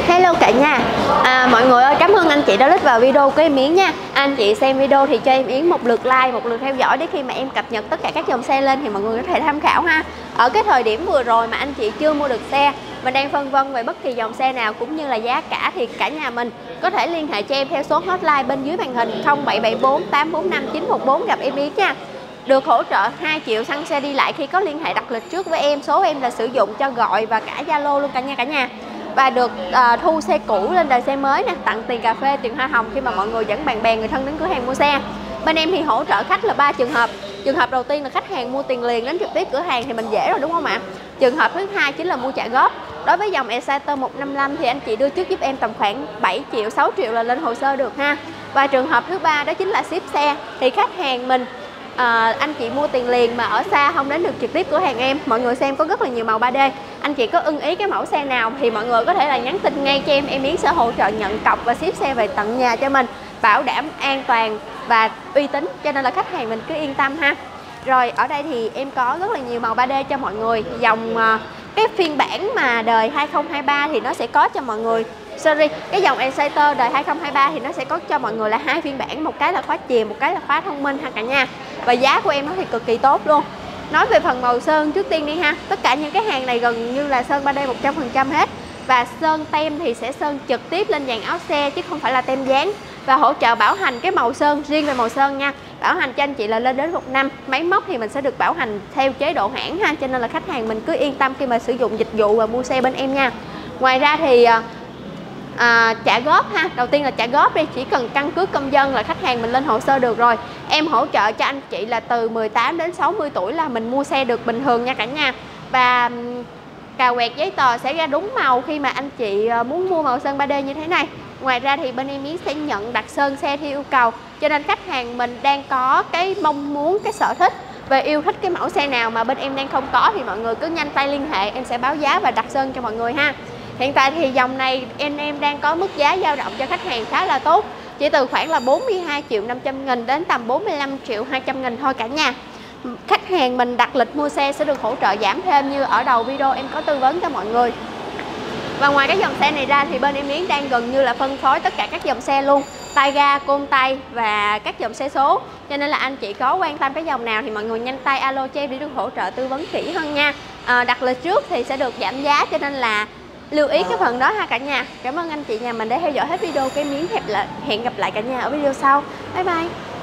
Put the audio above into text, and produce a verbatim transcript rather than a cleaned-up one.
Hello cả nhà, à, mọi người ơi, cảm ơn anh chị đã click vào video của em Yến nha. Anh chị xem video thì cho em Yến một lượt like, một lượt theo dõi để khi mà em cập nhật tất cả các dòng xe lên thì mọi người có thể tham khảo ha. Ở cái thời điểm vừa rồi mà anh chị chưa mua được xe, mình đang phân vân về bất kỳ dòng xe nào cũng như là giá cả, thì cả nhà mình có thể liên hệ cho em theo số hotline bên dưới màn hình không bảy bảy bốn tám bốn năm chín một bốn gặp em Yến nha. Được hỗ trợ hai triệu xăng xe đi lại khi có liên hệ đặt lịch trước với em. Số em là sử dụng cho gọi và cả Zalo luôn cả nhà cả nhà. Và được uh, thu xe cũ lên đời xe mới nè, tặng tiền cà phê, tiền hoa hồng khi mà mọi người dẫn bạn bè người thân đến cửa hàng mua xe. Bên em thì hỗ trợ khách là ba trường hợp. Trường hợp đầu tiên là khách hàng mua tiền liền đến trực tiếp cửa hàng thì mình dễ rồi đúng không ạ? Trường hợp thứ hai chính là mua trả góp. Đối với dòng Exciter một năm lăm thì anh chị đưa trước giúp em tầm khoảng bảy triệu, sáu triệu là lên hồ sơ được ha. Và trường hợp thứ ba đó chính là ship xe. Thì khách hàng mình À, anh chị mua tiền liền mà ở xa không đến được trực tiếp cửa hàng em. Mọi người xem có rất là nhiều màu ba D. Anh chị có ưng ý cái mẫu xe nào thì mọi người có thể là nhắn tin ngay cho em. Em Yến sẽ hỗ trợ nhận cọc và ship xe về tận nhà cho mình, bảo đảm an toàn và uy tín, cho nên là khách hàng mình cứ yên tâm ha. Rồi ở đây thì em có rất là nhiều màu ba D cho mọi người. Dòng cái phiên bản mà đời hai không hai ba thì nó sẽ có cho mọi người, sorry, cái dòng Exciter đời hai không hai ba thì nó sẽ có cho mọi người là hai phiên bản, một cái là khóa chìa, một cái là khóa thông minh ha cả nhà. Và giá của em nó thì cực kỳ tốt luôn. Nói về phần màu sơn trước tiên đi ha. Tất cả những cái hàng này gần như là sơn ba D một trăm phần trăm hết. Và sơn tem thì sẽ sơn trực tiếp lên dàn áo xe chứ không phải là tem dán. Và hỗ trợ bảo hành cái màu sơn, riêng về màu sơn nha, bảo hành cho anh chị là lên đến một năm. Máy móc thì mình sẽ được bảo hành theo chế độ hãng ha, cho nên là khách hàng mình cứ yên tâm khi mà sử dụng dịch vụ và mua xe bên em nha. Ngoài ra thì À, trả góp ha. Đầu tiên là trả góp đi, chỉ cần căn cước công dân là khách hàng mình lên hồ sơ được rồi. Em hỗ trợ cho anh chị là từ mười tám đến sáu mươi tuổi là mình mua xe được bình thường nha cả nhà. Và cà quẹt giấy tờ sẽ ra đúng màu khi mà anh chị muốn mua màu sơn ba D như thế này. Ngoài ra thì bên em Yến sẽ nhận đặt sơn xe theo yêu cầu, cho nên khách hàng mình đang có cái mong muốn, cái sở thích và yêu thích cái mẫu xe nào mà bên em đang không có thì mọi người cứ nhanh tay liên hệ, em sẽ báo giá và đặt sơn cho mọi người ha. Hiện tại thì dòng này em em đang có mức giá dao động cho khách hàng khá là tốt, chỉ từ khoảng là bốn mươi hai triệu năm trăm nghìn đến tầm bốn mươi lăm triệu hai trăm nghìn thôi cả nhà. Khách hàng mình đặt lịch mua xe sẽ được hỗ trợ giảm thêm như ở đầu video em có tư vấn cho mọi người. Và ngoài cái dòng xe này ra thì bên em Yến đang gần như là phân phối tất cả các dòng xe luôn, tay ga, côn tay và các dòng xe số. Cho nên là anh chị có quan tâm cái dòng nào thì mọi người nhanh tay alo cho em để được hỗ trợ tư vấn kỹ hơn nha. À, đặt lịch trước thì sẽ được giảm giá, cho nên là lưu ý cái phần đó ha cả nhà. Cảm ơn anh chị nhà mình đã theo dõi hết video của em Yến. Hẹn gặp lại cả nhà ở video sau. Bye bye.